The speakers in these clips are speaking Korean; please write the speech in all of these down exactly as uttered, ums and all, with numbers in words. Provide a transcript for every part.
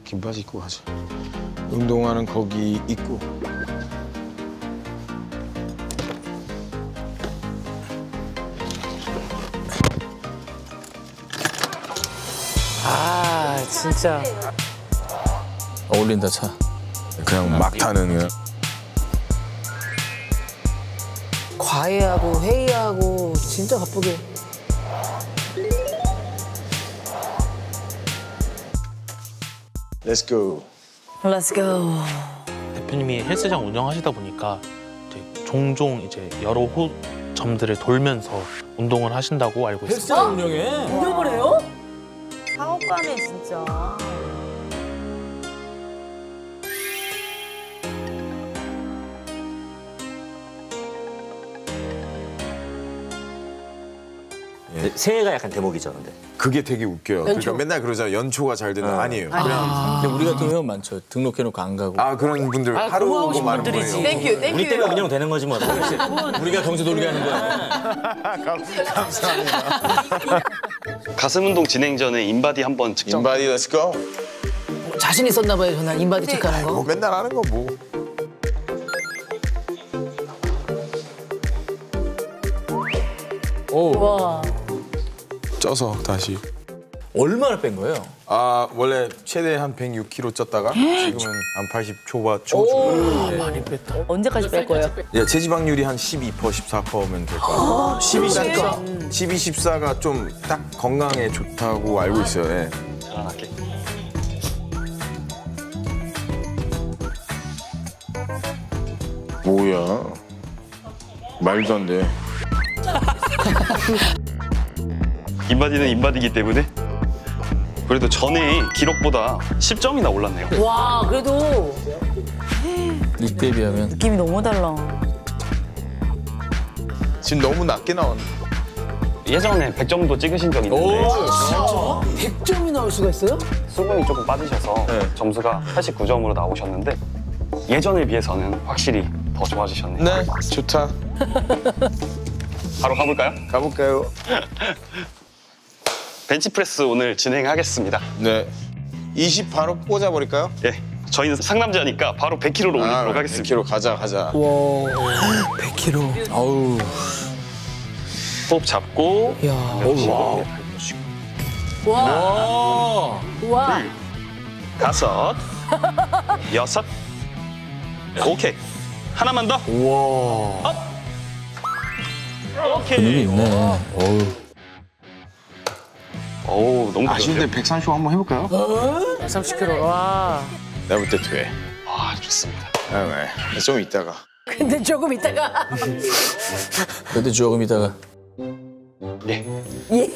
긴 바지 입고 가자. 운동화는 거기 입고. 아 진짜 어울린다 차. 그냥 막 타는 그냥. 과외하고 회의하고 진짜 바쁘게. Let's go. Let's go. 대표님이 헬스장 운영하시다 보니까 이제 종종 이제 여러 호 점들을 돌면서 운동을 하신다고 알고 있습니다. 헬스장 운영해? 운영을 해요? 사업가네 진짜. 새해가 약간 대목이죠, 근데. 그게 되게 웃겨요. 그러니까 맨날 그러잖아. 연초가 잘 된다. 아니에요. 아. 근데 우리 같은 회원 많죠. 등록해놓고 안 가고. 아 그런 분들 아, 하루 고마우신 오고 마는 분들이지. 거예요. 땡큐, 땡큐. 우리 때문에 운영 되는 거지 뭐. 우리가 경제 돌게 하는 거야. 감사합니다. 가슴 운동 진행 전에 인바디 한번 측정. 인바디 Let's go. 자신 있었나 봐요, 전날 인바디 체크하는 거. 뭐 맨날 하는 거 뭐. 오. 와. 쪄서 다시. 얼마나 뺀 거예요? 아 원래 최대 한 백육 킬로그램 쪘다가 지금은 한 팔십 초반 초중반. 많이 뺐다. 언제까지 뺄 거예요? 예, 체지방률이 한 십이 퍼센트, 십사 퍼센트면 될 것 같아요. 십이, 십사. 십이, 십사가 좀 딱 건강에 좋다고 알고 있어요. 예. 편안하게. 뭐야? 말도 안 돼. 인바디는 인바디이기 때문에 그래도 전에 기록보다 십 점이나 올랐네요. 와, 그래도 이때 비하면. 느낌이 너무 달라. 지금 너무 낮게 나왔네. 예전에 백 점도 찍으신 적 있는데 백 점이 나올 수가 있어요? 수분이 조금 빠지셔서 네. 점수가 팔십구 점으로 나오셨는데 예전에 비해서는 확실히 더 좋아지셨네요. 네, 좋다. 바로 가볼까요? 가볼까요? 벤치프레스 오늘 진행하겠습니다. 네. 이십 바로 꽂아버릴까요? 예, 저희는 상남자니까 바로 백 킬로그램로 올리도록 하겠습니다. 백 킬로그램 가자, 가자. 와, 백 킬로그램. 아우. 호흡 잡고 야, 내쉬고 와, 와. 와. 다섯 여섯 오케이 하나만 더 우와. 오케이 근육이 있네. 어우. 오 너무 아쉬운데 백삼십 한번 해볼까요? 백삼십 킬로그램. 와. 내가 볼 때 돼. 아 좋습니다. 아, 네. 좀 이따가. 근데 조금 있다가. 그래도 조금 있다가. 예. 예.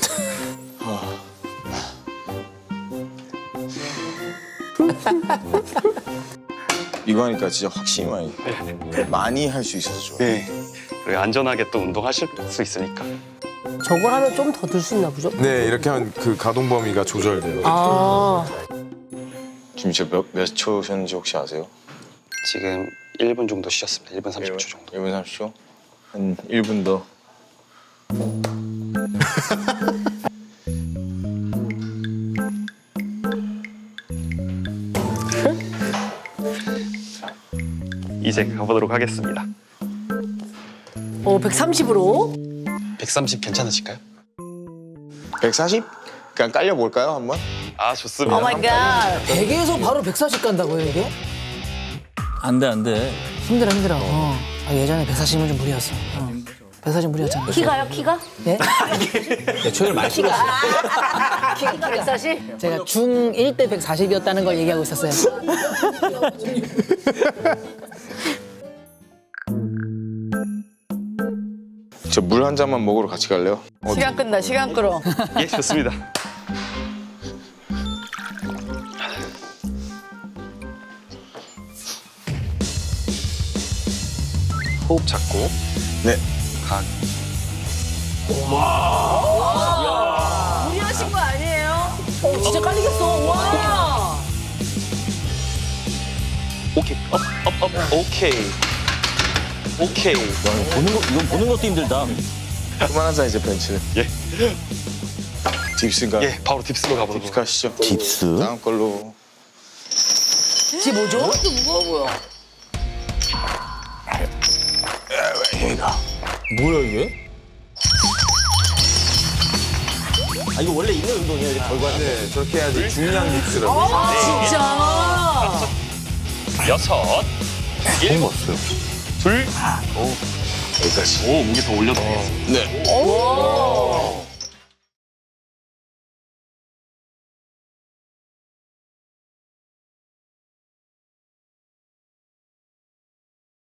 이거 하니까 진짜 확실히 많이 많이 할 수 있어서 좋아요. 네. 그리고 안전하게 또 운동하실 수 있으니까. 저걸 하면 좀 더 들 수 있나 보죠? 네, 이렇게 하면 그 가동 범위가 조절돼요. 아. 지금 진짜 몇, 몇 초 쉬었는지 혹시 아세요? 지금 일 분 정도 쉬셨습니다. 일 분 삼십 초 정도. 일 분 삼십 초? 한 일 분 더. 이제 가보도록 하겠습니다. 어, 백삼십으로. 백삼십 괜찮으실까요? 백사십? 그냥 깔려볼까요, 한번? 아 좋습니다. 오 마이 갓. 백에서 바로 백사십 간다고요, 이게? 안 돼, 안 돼. 힘들어, 힘들어. 어. 아, 예전에 백사십은 좀 무리였어. 어. 백사십 무리였잖아. 키가요, 키가? 네? 애초에 많이 줄었어. 키가 백사십? 제가 중일 때 백사십이었다는 걸 얘기하고 있었어요. 저 물 한 잔만 먹으러 같이 갈래요? 어, 시간 끈다, 시간 끌어. 예 좋습니다. 호흡 잡고 네. 각. 무리하신 거 아니에요? 어, 진짜 깔리겠어. 와. 오케이 업 업 업 오케이 오케이 보는 거, 이건 보는 것도 힘들다. 그만하자, 이제 벤치는. 예. 딥스인가? 예 바로 딥스로 가보도록. 딥스 가시죠. 딥스? 다음 걸로. 이게 뭐죠? 뭐야 이게? 아 이거 원래 있는 운동이에요. 이렇게 걸고 하는 거. 네, 저렇게 해야지 중량 믹스라고. 진짜. 여섯, 일곱, 둘, 여기까지. 오 무게 더 올려도 돼요. 네. 오.